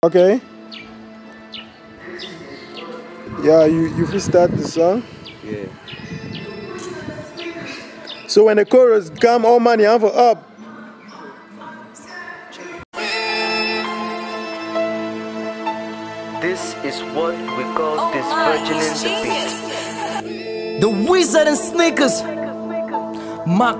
Okay. Yeah, you will start the song. Yeah. So when the chorus come, all money have up. This is what we call this virgin in the beat. The Wizard and Sneakers. Mac,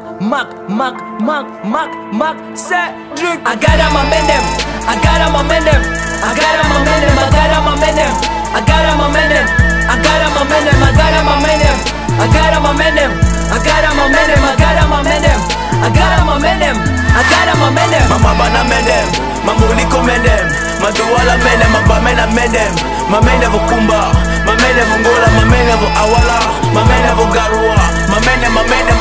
Cedric. I gotta my men them. I gotta my men them. I gotta my men them. I gotta my men them. I gotta my men them. I gotta my men them. I gotta my men them. I gotta my men them. I gotta my men them. I gotta my men them. I gotta my men them. I gotta my men them. Mama bana men them. Mama uliko men them. Maduwala men them. Mama men them. My men never kumba. My men never ngola. My men never awala. My men never garua. My men them.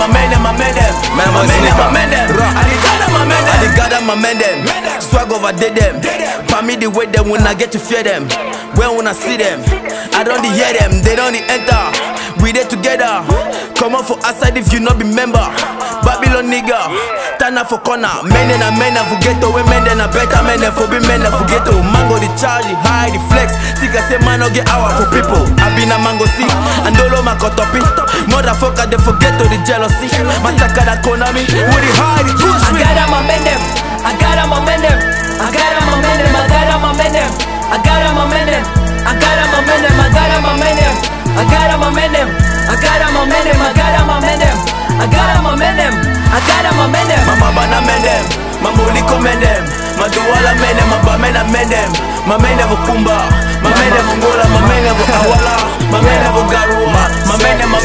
Aligada my men them. Swag over dead them. For me the way them when I get to fear them. When I see them, I don't hear them. They don't enter. We there together. Come out for outside if you not be member. Babylon nigga, turn up for corner. Men and forget to women then a better men and for be men and forget to mango the charge, the high, the flex. Think I say man no get hour for people. I been a mango see and dolo my kotopi. Motherfucker they forget to the jealousy. Mataka da konami with the high, the good I gotta my men them. I gotta my men them. I gotta my men them. I gotta my men them. I gotta my men them. I gotta my men them. I gotta my men them. I gotta my men them. I gotta my men them. I gotta my men them. I gotta my men them. I gotta my men them. Mama bana men them. Mama uliko men them. Maduwala men them. Mama men them. My men never kumba. My men never ngola. My men never awala. My men never garua. My men them.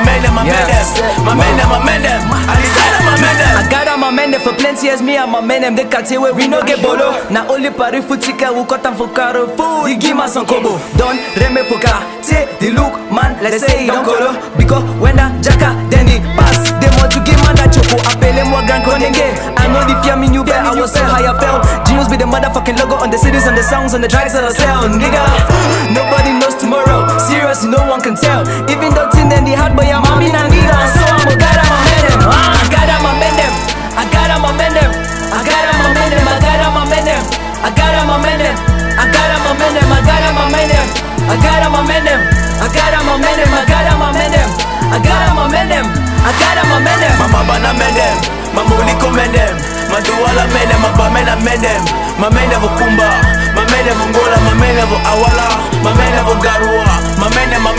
Aligada my men them. I got my men there for plenty as me and my men them. They can't where we no get bolo. Now only Paris food ticket we cut them for caro food. He give us some kobo. Don't reme poka. Say the look man. Let's say don't colo. Because when the jacka then he pass. They want to give man that choco. Appelle moi grand konenge. I know the fear me new bear. I was say how I felt. Genius be the motherfucking logo on the cities and the songs and the tracks that I sell. Nigga, nobody knows tomorrow. Seriously, no one can tell. Even though tin then the hard boy I'm in a nigga. So I'm a gotta my men them. I gotta my men them. I gotta my men them. I gotta my men them. I gotta my men them. I gotta my men them. I gotta my men them. I gotta my men them. I gotta my men them. I gotta my men them. I gotta my men them. I gotta my men them. I gotta my men them. Mama bana men them. Mama uliko men them. Maduwala men them. Mama men them. My men never kumba. My men never ngola. My men never awala. My men never garua. My men them.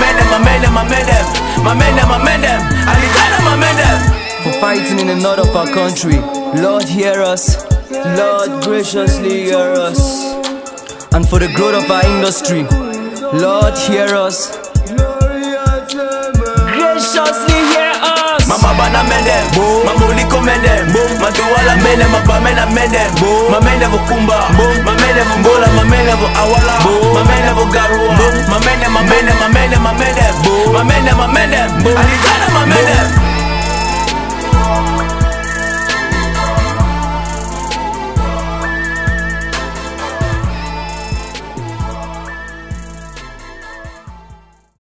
Aligada my men them. For fighting in the north of our country, Lord hear us, Lord graciously hear us. And for the growth of our industry, Lord hear us, graciously hear us. Mama bana men them. Mama uliko men them. Maduwala men them. Mama men them. My men never kumba. My men never ngola. My men never awala. My men